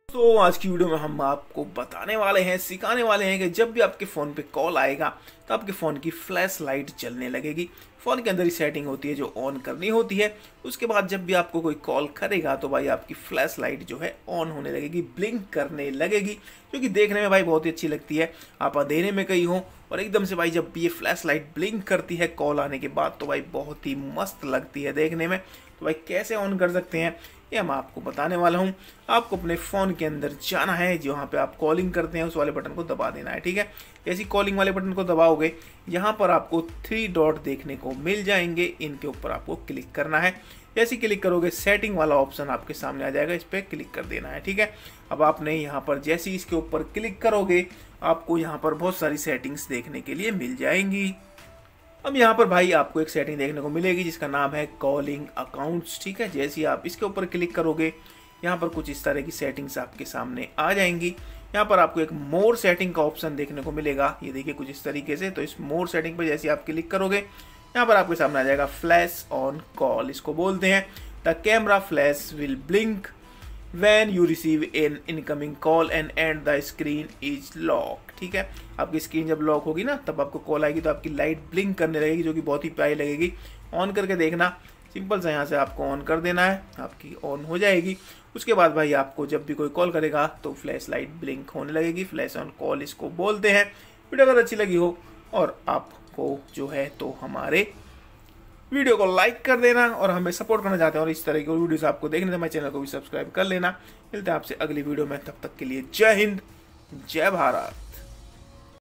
तो आज की वीडियो में हम आपको बताने वाले हैं, सिखाने वाले हैं कि जब भी आपके फ़ोन पे कॉल आएगा तो आपके फ़ोन की फ्लैश लाइट जलने लगेगी। फ़ोन के अंदर ही सेटिंग होती है जो ऑन करनी होती है। उसके बाद जब भी आपको कोई कॉल करेगा तो भाई आपकी फ्लैश लाइट जो है ऑन होने लगेगी, ब्लिंक करने लगेगी, जो कि देखने में भाई बहुत ही अच्छी लगती है। आप अंधेरे में कहीं हो और एकदम से भाई जब ये फ्लैश लाइट ब्लिंक करती है कॉल आने के बाद तो भाई बहुत ही मस्त लगती है देखने में। तो भाई कैसे ऑन कर सकते हैं ये मैं आपको बताने वाला हूँ। आपको अपने फ़ोन के अंदर जाना है, जहाँ पे आप कॉलिंग करते हैं उस वाले बटन को दबा देना है, ठीक है। जैसे कॉलिंग वाले बटन को दबाओगे यहाँ पर आपको 3 डॉट देखने को मिल जाएंगे, इनके ऊपर आपको क्लिक करना है। जैसे क्लिक करोगे सेटिंग वाला ऑप्शन आपके सामने आ जाएगा, इस पर क्लिक कर देना है, ठीक है। अब आपने यहाँ पर जैसे इसके ऊपर क्लिक करोगे आपको यहाँ पर बहुत सारी सेटिंग्स देखने के लिए मिल जाएंगी। अब यहाँ पर भाई आपको एक सेटिंग देखने को मिलेगी जिसका नाम है कॉलिंग अकाउंट्स, ठीक है। जैसे ही आप इसके ऊपर क्लिक करोगे यहाँ पर कुछ इस तरह की सेटिंग्स आपके सामने आ जाएंगी। यहाँ पर आपको एक मोर सेटिंग का ऑप्शन देखने को मिलेगा, ये देखिए कुछ इस तरीके से। तो इस मोर सेटिंग पर जैसे आप क्लिक करोगे यहाँ पर आपके सामने आ जाएगा फ्लैश ऑन कॉल, इसको बोलते हैं। The camera flash will blink when you receive an incoming call and the screen is locked, ठीक है। आपकी स्क्रीन जब लॉक होगी ना तब आपको कॉल आएगी तो आपकी लाइट ब्लिंक करने लगेगी, जो कि बहुत ही प्यारी लगेगी। ऑन करके देखना, सिंपल सा यहाँ से आपको ऑन कर देना है, आपकी ऑन हो जाएगी। उसके बाद भाई आपको जब भी कोई कॉल करेगा तो फ्लैश लाइट ब्लिंक होने लगेगी, फ्लैश ऑन कॉल इसको बोलते हैं। वीडियो अगर अच्छी लगी हो और आपको जो है तो हमारे वीडियो को लाइक कर देना और हमें सपोर्ट करना चाहते हैं और इस तरह की वीडियोस आपको देखने तो हमारे चैनल को भी सब्सक्राइब कर लेना। मिलते हैं आपसे अगली वीडियो में, तब तक के लिए जय हिंद, जय भारत।